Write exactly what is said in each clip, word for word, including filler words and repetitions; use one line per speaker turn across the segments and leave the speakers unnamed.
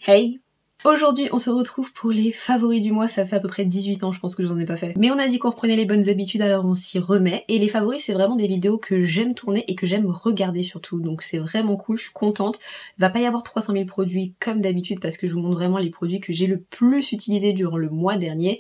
Hey! Aujourd'hui on se retrouve pour les favoris du mois, ça fait à peu près dix-huit ans je pense que je n'en ai pas fait. Mais on a dit qu'on reprenait les bonnes habitudes alors on s'y remet. Et les favoris c'est vraiment des vidéos que j'aime tourner et que j'aime regarder surtout. Donc c'est vraiment cool, je suis contente. Il va pas y avoir trois cent mille produits comme d'habitude parce que je vous montre vraiment les produits que j'ai le plus utilisés durant le mois dernier.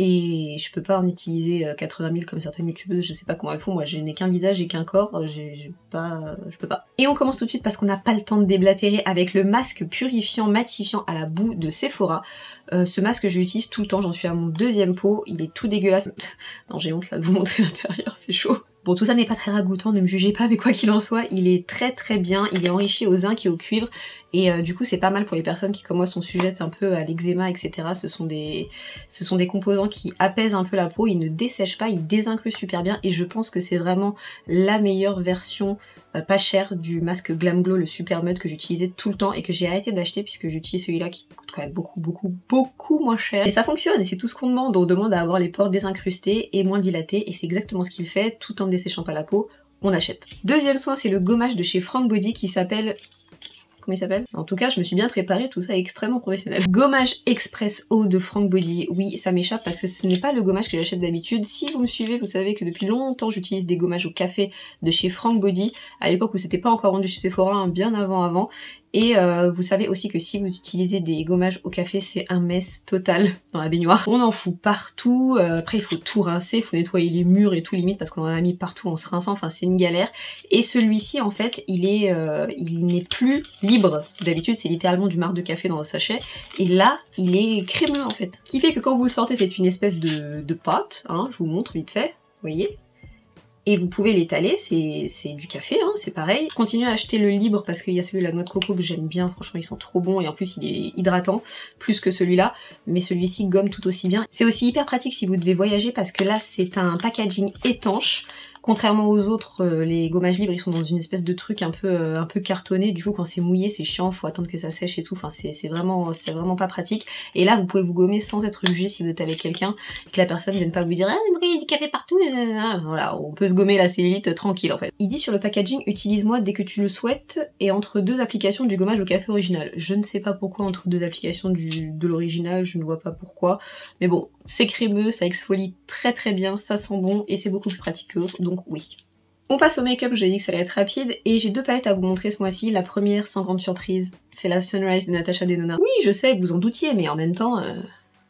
Et je peux pas en utiliser quatre-vingt mille comme certaines youtubeuses, je sais pas comment elles font, moi je n'ai qu'un visage et qu'un corps, j'ai pas... je peux pas. Et on commence tout de suite parce qu'on n'a pas le temps de déblatérer avec le masque purifiant matifiant à la boue de Sephora. Euh, ce masque je l'utilise tout le temps, j'en suis à mon deuxième pot, il est tout dégueulasse. Non j'ai honte là de vous montrer l'intérieur, c'est chaud. Bon tout ça n'est pas très ragoûtant, ne me jugez pas, mais quoi qu'il en soit, il est très très bien, il est enrichi au zinc et au cuivre. Et euh, du coup c'est pas mal pour les personnes qui comme moi sont sujettes un peu à l'eczéma et cetera. Ce sont, des... Ce sont des composants qui apaisent un peu la peau, ils ne dessèchent pas, ils désincrustent super bien. Et je pense que c'est vraiment la meilleure version euh, pas chère du masque Glam Glow, le Super Mud que j'utilisais tout le temps et que j'ai arrêté d'acheter puisque j'utilise celui-là qui coûte quand même beaucoup beaucoup beaucoup moins cher. Et ça fonctionne et c'est tout ce qu'on demande, on demande à avoir les pores désincrustés et moins dilatés et c'est exactement ce qu'il fait tout en ne desséchant pas la peau, on achète. Deuxième soin c'est le gommage de chez Frank Body qui s'appelle... Comment il s'appelle? En tout cas, je me suis bien préparée, tout ça est extrêmement professionnel. Gommage Express Eau de Frank Body. Oui, ça m'échappe parce que ce n'est pas le gommage que j'achète d'habitude. Si vous me suivez, vous savez que depuis longtemps, j'utilise des gommages au café de chez Frank Body, à l'époque où c'était pas encore vendu chez Sephora, hein, bien avant avant. Et euh, vous savez aussi que si vous utilisez des gommages au café, c'est un mess total dans la baignoire. On en fout partout, euh, après il faut tout rincer, il faut nettoyer les murs et tout limite parce qu'on en a mis partout en se rinçant, enfin c'est une galère. Et celui-ci en fait, il est, euh, il n'est plus libre. D'habitude c'est littéralement du marc de café dans un sachet. Et là, il est crémeux en fait. Ce qui fait que quand vous le sortez, c'est une espèce de, de pâte, hein, je vous montre vite fait, vous voyez. Et vous pouvez l'étaler, c'est du café, hein, c'est pareil. Je continue à acheter le libre parce qu'il y a celui de la noix de coco que j'aime bien, franchement ils sont trop bons et en plus il est hydratant, plus que celui-là. Mais celui-ci gomme tout aussi bien. C'est aussi hyper pratique si vous devez voyager parce que là c'est un packaging étanche. Contrairement aux autres, euh, les gommages libres ils sont dans une espèce de truc un peu, euh, un peu cartonné, du coup quand c'est mouillé c'est chiant, faut attendre que ça sèche et tout, enfin c'est vraiment, c'est vraiment pas pratique. Et là vous pouvez vous gommer sans être jugé si vous êtes avec quelqu'un, que la personne vienne pas vous dire « Ah il y a du café partout », voilà, on peut se gommer la cellulite tranquille en fait. Il dit sur le packaging « Utilise-moi dès que tu le souhaites et entre deux applications du gommage au café original ». Je ne sais pas pourquoi entre deux applications du, de l'original, je ne vois pas pourquoi, mais bon, c'est crémeux, ça exfolie très très bien, ça sent bon et c'est beaucoup plus pratique que l'autre, donc oui. On passe au make-up, j'ai dit que ça allait être rapide, et j'ai deux palettes à vous montrer ce mois-ci. La première, sans grande surprise, c'est la Sunrise de Natasha Denona. Oui, je sais, vous en doutiez, mais en même temps... Euh...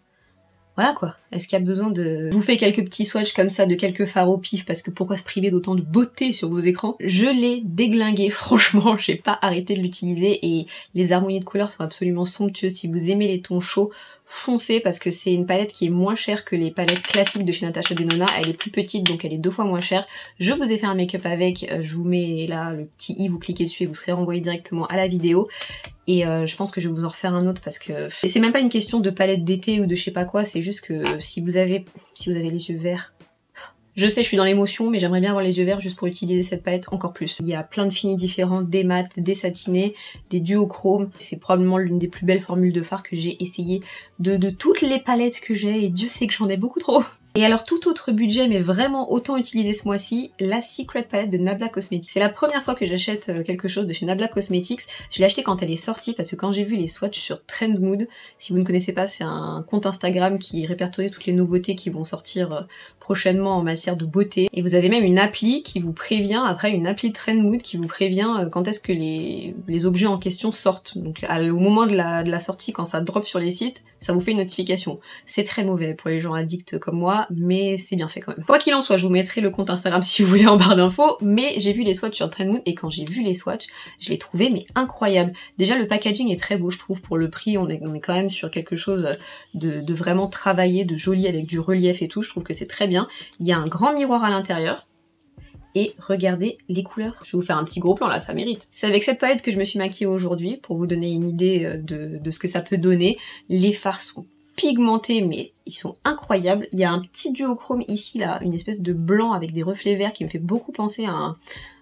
Voilà quoi, est-ce qu'il y a besoin de... Je vous fais quelques petits swatchs comme ça de quelques fards au pif, parce que pourquoi se priver d'autant de beauté sur vos écrans? Je l'ai déglingué, franchement, j'ai pas arrêté de l'utiliser, et les harmonies de couleurs sont absolument somptueuses. Si vous aimez les tons chauds, foncez parce que c'est une palette qui est moins chère que les palettes classiques de chez Natasha Denona. Elle est plus petite donc elle est deux fois moins chère. Je vous ai fait un make-up avec, je vous mets là le petit i, vous cliquez dessus et vous serez renvoyé directement à la vidéo. Et euh, je pense que je vais vous en refaire un autre parce que c'est même pas une question de palette d'été ou de je sais pas quoi, c'est juste que si vous avez si vous avez les yeux verts. Je sais, je suis dans l'émotion, mais j'aimerais bien avoir les yeux verts juste pour utiliser cette palette encore plus. Il y a plein de finis différents, des mats, des satinés, des duochromes. C'est probablement l'une des plus belles formules de fard que j'ai essayé de, de toutes les palettes que j'ai, et Dieu sait que j'en ai beaucoup trop. Et alors tout autre budget, mais vraiment autant utilisé ce mois-ci, la Secret Palette de Nabla Cosmetics. C'est la première fois que j'achète quelque chose de chez Nabla Cosmetics. Je l'ai acheté quand elle est sortie parce que quand j'ai vu les swatchs sur Trend Mood, si vous ne connaissez pas, c'est un compte Instagram qui répertorie toutes les nouveautés qui vont sortir prochainement en matière de beauté. Et vous avez même une appli qui vous prévient, après une appli Trend Mood qui vous prévient quand est-ce que les, les objets en question sortent. Donc au moment de la, de la sortie, quand ça drop sur les sites, ça vous fait une notification. C'est très mauvais pour les gens addicts comme moi, mais c'est bien fait quand même. Quoi qu'il en soit, je vous mettrai le compte Instagram si vous voulez en barre d'infos, mais j'ai vu les swatchs sur Trend Mood et quand j'ai vu les swatchs, je les trouvais mais incroyables. Déjà le packaging est très beau je trouve pour le prix, on est, on est quand même sur quelque chose de, de vraiment travaillé, de joli avec du relief et tout, je trouve que c'est très bien. Il y a un grand miroir à l'intérieur. Et regardez les couleurs. Je vais vous faire un petit gros plan là, ça mérite. C'est avec cette palette que je me suis maquillée aujourd'hui pour vous donner une idée de, de ce que ça peut donner. Les fards sont pigmentés mais ils sont incroyables. Il y a un petit duochrome ici là, une espèce de blanc avec des reflets verts qui me fait beaucoup penser à un,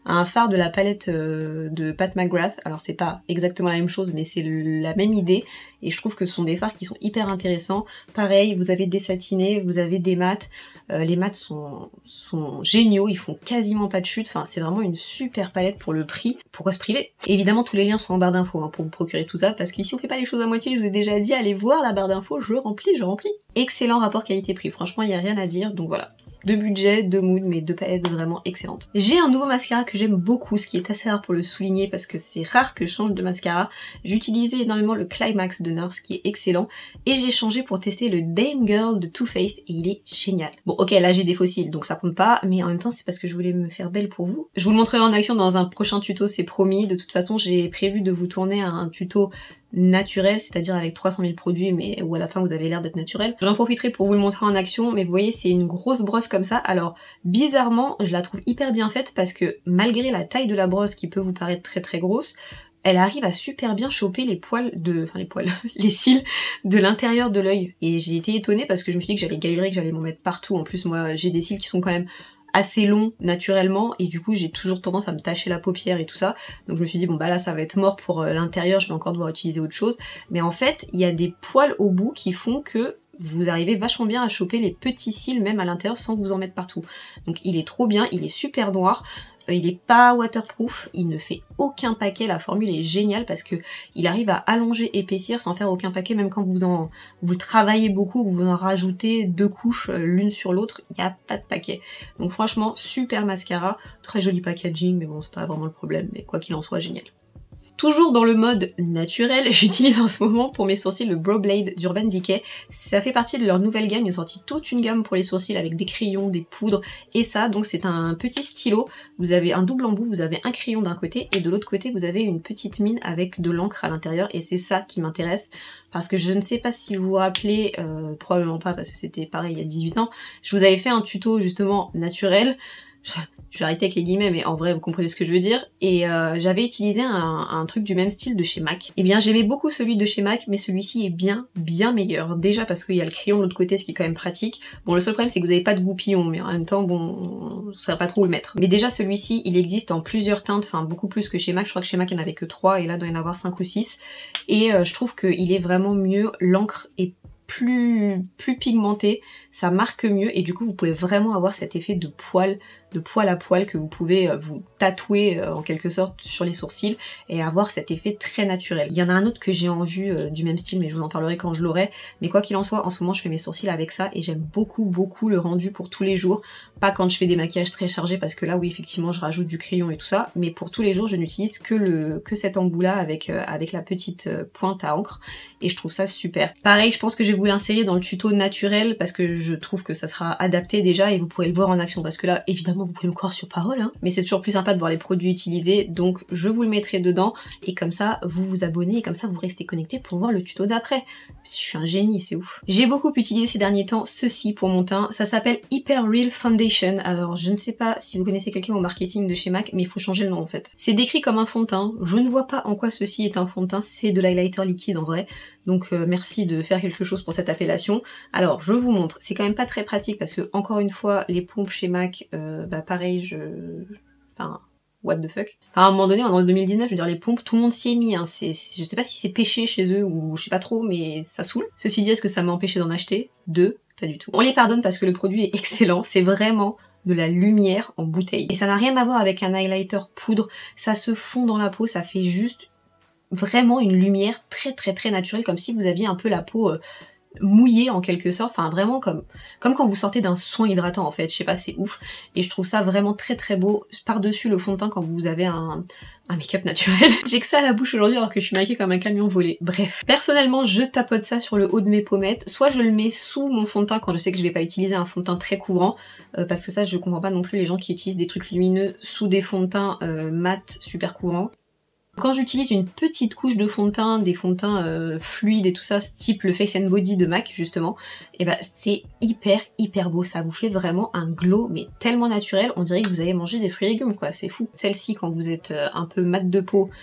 un fard de la palette euh, de Pat McGrath. Alors c'est pas exactement la même chose mais c'est la même idée et je trouve que ce sont des fards qui sont hyper intéressants. Pareil, vous avez des satinés, vous avez des mats, euh, les mats sont, sont géniaux, ils font quasiment pas de chute, enfin c'est vraiment une super palette pour le prix. Pourquoi se priver? Évidemment tous les liens sont en barre d'infos hein, pour vous procurer tout ça parce qu'ici on fait pas les choses à moitié, je vous ai déjà dit, allez voir la barre d'infos, je remplis, je remplis. Excellent rapport qualité-prix, franchement il n'y a rien à dire, donc voilà. De budget, de mood, mais deux palettes vraiment excellentes. J'ai un nouveau mascara que j'aime beaucoup, ce qui est assez rare pour le souligner parce que c'est rare que je change de mascara. J'utilisais énormément le Climax de Nars qui est excellent et j'ai changé pour tester le Dame Girl de Too Faced et il est génial. Bon ok là j'ai des fossiles donc ça compte pas mais en même temps c'est parce que je voulais me faire belle pour vous. Je vous le montrerai en action dans un prochain tuto, c'est promis. De toute façon j'ai prévu de vous tourner un tuto naturel, c'est-à-dire avec trois cent mille produits mais où à la fin vous avez l'air d'être naturel. J'en profiterai pour vous le montrer en action mais vous voyez c'est une grosse brosse comme ça. Alors bizarrement je la trouve hyper bien faite parce que malgré la taille de la brosse qui peut vous paraître très très grosse, elle arrive à super bien choper les poils de... enfin les poils, les cils de l'intérieur de l'œil. Et j'ai été étonnée parce que je me suis dit que j'allais galérer, que j'allais m'en mettre partout. En plus moi j'ai des cils qui sont quand même assez long naturellement et du coup j'ai toujours tendance à me tacher la paupière et tout ça, donc je me suis dit bon bah là ça va être mort pour euh, l'intérieur, je vais encore devoir utiliser autre chose, mais en fait il y a des poils au bout qui font que vous arrivez vachement bien à choper les petits cils même à l'intérieur sans vous en mettre partout. Donc il est trop bien, il est super noir. Il est pas waterproof, il ne fait aucun paquet, la formule est géniale parce que il arrive à allonger, épaissir sans faire aucun paquet, même quand vous en vous le travaillez beaucoup, vous en rajoutez deux couches l'une sur l'autre, il n'y a pas de paquet. Donc franchement, super mascara, très joli packaging, mais bon c'est pas vraiment le problème, mais quoi qu'il en soit, génial. Toujours dans le mode naturel, j'utilise en ce moment pour mes sourcils le Brow Blade d'Urban Decay. Ça fait partie de leur nouvelle gamme, ils ont sorti toute une gamme pour les sourcils avec des crayons, des poudres et ça. Donc c'est un petit stylo, vous avez un double embout, vous avez un crayon d'un côté et de l'autre côté vous avez une petite mine avec de l'encre à l'intérieur et c'est ça qui m'intéresse. Parce que je ne sais pas si vous vous rappelez, euh, probablement pas parce que c'était pareil il y a dix-huit ans, je vous avais fait un tuto justement naturel. Je vais arrêter avec les guillemets mais en vrai vous comprenez ce que je veux dire, et euh, j'avais utilisé un, un truc du même style de chez MAC. Et bien j'aimais beaucoup celui de chez MAC mais celui-ci est bien bien meilleur, déjà parce qu'il y a le crayon de l'autre côté ce qui est quand même pratique. Bon le seul problème c'est que vous n'avez pas de goupillon mais en même temps bon je ne saurais pas trop où le mettre. Mais déjà celui-ci il existe en plusieurs teintes, enfin beaucoup plus que chez MAC, je crois que chez MAC il n'y en avait que trois et là il doit y en avoir cinq ou six et euh, je trouve qu'il est vraiment mieux, l'encre est plus, plus pigmenté, ça marque mieux et du coup vous pouvez vraiment avoir cet effet de poil, de poil à poil que vous pouvez euh, vous tatouer euh, en quelque sorte sur les sourcils et avoir cet effet très naturel. Il y en a un autre que j'ai en vue euh, du même style mais je vous en parlerai quand je l'aurai, mais quoi qu'il en soit en ce moment je fais mes sourcils avec ça et j'aime beaucoup beaucoup le rendu pour tous les jours, pas quand je fais des maquillages très chargés parce que là oui effectivement je rajoute du crayon et tout ça, mais pour tous les jours je n'utilise que, le, que cet embout là avec, euh, avec la petite euh, pointe à encre et je trouve ça super. Pareil je pense que je vais vous l'insérer dans le tuto naturel parce que je trouve que ça sera adapté déjà et vous pourrez le voir en action parce que là évidemment vous pouvez me croire sur parole hein, mais c'est toujours plus sympa de voir les produits utilisés donc je vous le mettrai dedans et comme ça vous vous abonnez et comme ça vous restez connectés pour voir le tuto d'après. Je suis un génie, c'est ouf. J'ai beaucoup utilisé ces derniers temps ceci pour mon teint, ça s'appelle Hyper Real Foundation. Alors je ne sais pas si vous connaissez quelqu'un au marketing de chez MAC mais il faut changer le nom en fait. C'est décrit comme un fond de teint, je ne vois pas en quoi ceci est un fond de teint, c'est de l'highlighter liquide en vrai. Donc euh, merci de faire quelque chose pour cette appellation. Alors je vous montre, c'est quand même pas très pratique parce que encore une fois les pompes chez MAC, euh, bah pareil je... Enfin... what the fuck. Enfin, à un moment donné, en deux mille dix-neuf, je veux dire, les pompes, tout le monde s'y est mis. Hein. Je sais pas si c'est péché chez eux ou je sais pas trop, mais ça saoule. Ceci dit, est-ce que ça m'a empêché d'en acheter? Deux, pas du tout. On les pardonne parce que le produit est excellent. C'est vraiment de la lumière en bouteille. Et ça n'a rien à voir avec un highlighter poudre. Ça se fond dans la peau, ça fait juste vraiment une lumière très très très naturelle, comme si vous aviez un peu la peau... Euh, mouillé en quelque sorte, enfin vraiment comme, comme quand vous sortez d'un soin hydratant en fait, je sais pas, c'est ouf, et je trouve ça vraiment très très beau par-dessus le fond de teint quand vous avez un, un make-up naturel. J'ai que ça à la bouche aujourd'hui alors que je suis maquillée comme un camion volé. Bref, personnellement je tapote ça sur le haut de mes pommettes, soit je le mets sous mon fond de teint quand je sais que je vais pas utiliser un fond de teint très couvrant, euh, parce que ça je comprends pas non plus les gens qui utilisent des trucs lumineux sous des fonds de teint euh, mat super couvrants. Quand j'utilise une petite couche de fond de teint, des fonds de teint euh, fluides et tout ça, type le Face and Body de MAC justement, et bah c'est hyper hyper beau, ça vous fait vraiment un glow mais tellement naturel, on dirait que vous avez mangé des fruits et légumes quoi, c'est fou. Celle-ci quand vous êtes euh, un peu mat de peau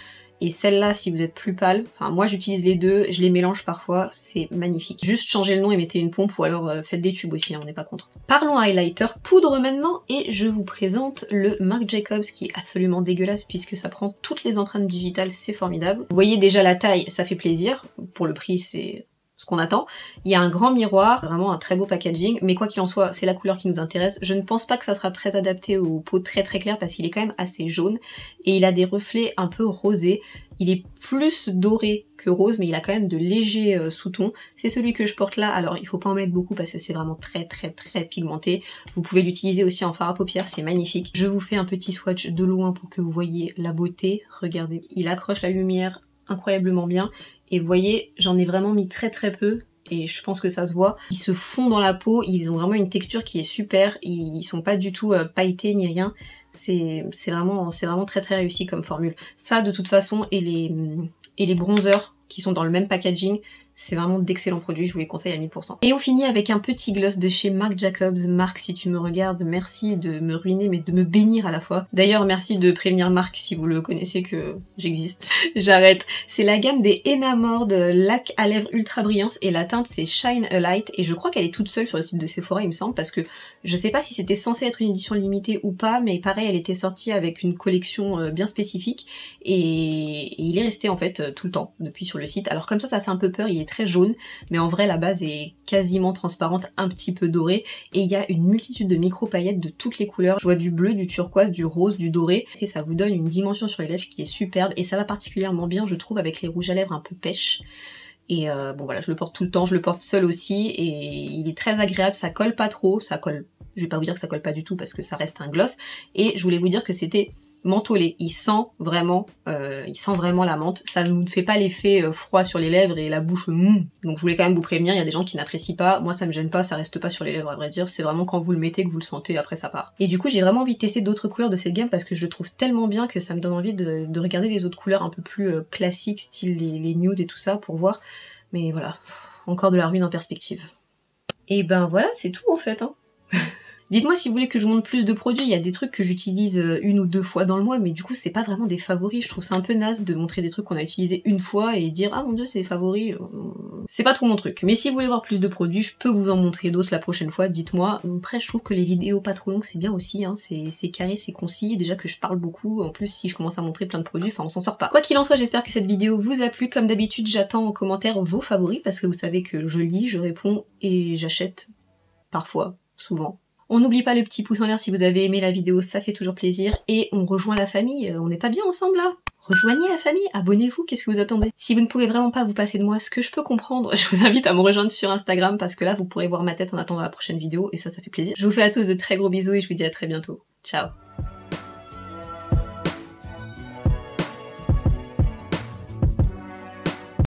Et celle-là, si vous êtes plus pâle, enfin moi j'utilise les deux, je les mélange parfois, c'est magnifique. Juste changez le nom et mettez une pompe, ou alors euh, faites des tubes aussi, hein, on n'est pas contre. Parlons highlighter poudre maintenant, et je vous présente le Marc Jacobs qui est absolument dégueulasse puisque ça prend toutes les empreintes digitales, c'est formidable. Vous voyez déjà la taille, ça fait plaisir, pour le prix c'est ce qu'on attend. Il y a un grand miroir, vraiment un très beau packaging, mais quoi qu'il en soit, c'est la couleur qui nous intéresse. Je ne pense pas que ça sera très adapté aux peaux très très claires parce qu'il est quand même assez jaune et il a des reflets un peu rosés. Il est plus doré que rose, mais il a quand même de légers euh, sous-tons. C'est celui que je porte là, alors il faut pas en mettre beaucoup parce que c'est vraiment très très très pigmenté. Vous pouvez l'utiliser aussi en fard à paupières, c'est magnifique. Je vous fais un petit swatch de loin pour que vous voyez la beauté. Regardez, il accroche la lumière incroyablement bien. Et vous voyez, j'en ai vraiment mis très très peu et je pense que ça se voit. Ils se fondent dans la peau, ils ont vraiment une texture qui est super, ils sont pas du tout euh, pailletés ni rien. C'est vraiment, vraiment très très réussi comme formule. Ça de toute façon et les, et les bronzers qui sont dans le même packaging, c'est vraiment d'excellents produits, je vous les conseille à mille pour cent. Et on finit avec un petit gloss de chez Marc Jacobs. Marc, si tu me regardes, merci de me ruiner mais de me bénir à la fois. D'ailleurs, merci de prévenir Marc si vous le connaissez que j'existe. J'arrête. C'est la gamme des Enamord lac à lèvres ultra brillance et la teinte c'est Shine a Light et je crois qu'elle est toute seule sur le site de Sephora il me semble parce que je sais pas si c'était censé être une édition limitée ou pas, mais pareil elle était sortie avec une collection bien spécifique et, et il est resté en fait tout le temps depuis sur le site. Alors comme ça ça fait un peu peur, il est très jaune, mais en vrai la base est quasiment transparente, un petit peu dorée, et il y a une multitude de micro paillettes de toutes les couleurs. Je vois du bleu, du turquoise, du rose, du doré, et ça vous donne une dimension sur les lèvres qui est superbe, et ça va particulièrement bien je trouve avec les rouges à lèvres un peu pêche. Et euh, bon voilà, je le porte tout le temps, je le porte seul aussi, et il est très agréable, ça colle pas trop, ça colle, je vais pas vous dire que ça colle pas du tout parce que ça reste un gloss, et je voulais vous dire que c'était mentholé, il sent vraiment, euh, il sent vraiment la menthe, ça ne vous fait pas l'effet euh, froid sur les lèvres et la bouche mmm. Donc je voulais quand même vous prévenir, il y a des gens qui n'apprécient pas, moi ça me gêne pas, ça reste pas sur les lèvres à vrai dire, c'est vraiment quand vous le mettez que vous le sentez, après ça part. Et du coup j'ai vraiment envie de tester d'autres couleurs de cette gamme parce que je le trouve tellement bien que ça me donne envie de, de regarder les autres couleurs un peu plus euh, classiques, style les, les nudes et tout ça pour voir, mais voilà, encore de la ruine en perspective. Et ben voilà, c'est tout en fait, hein. Dites-moi si vous voulez que je vous montre plus de produits, il y a des trucs que j'utilise une ou deux fois dans le mois, mais du coup c'est pas vraiment des favoris, je trouve ça un peu naze de montrer des trucs qu'on a utilisés une fois et dire ah mon dieu c'est des favoris, c'est pas trop mon truc. Mais si vous voulez voir plus de produits, je peux vous en montrer d'autres la prochaine fois, dites-moi. Après je trouve que les vidéos pas trop longues c'est bien aussi, hein. C'est carré, c'est concis, déjà que je parle beaucoup, en plus si je commence à montrer plein de produits, enfin on s'en sort pas. Quoi qu'il en soit, j'espère que cette vidéo vous a plu, comme d'habitude j'attends en commentaire vos favoris, parce que vous savez que je lis, je réponds et j'achète parfois, souvent. On n'oublie pas le petit pouce en l'air si vous avez aimé la vidéo, ça fait toujours plaisir. Et on rejoint la famille, on n'est pas bien ensemble là? Rejoignez la famille, abonnez-vous, qu'est-ce que vous attendez? Si vous ne pouvez vraiment pas vous passer de moi, ce que je peux comprendre, je vous invite à me rejoindre sur Instagram parce que là vous pourrez voir ma tête en attendant la prochaine vidéo et ça, ça fait plaisir. Je vous fais à tous de très gros bisous et je vous dis à très bientôt. Ciao!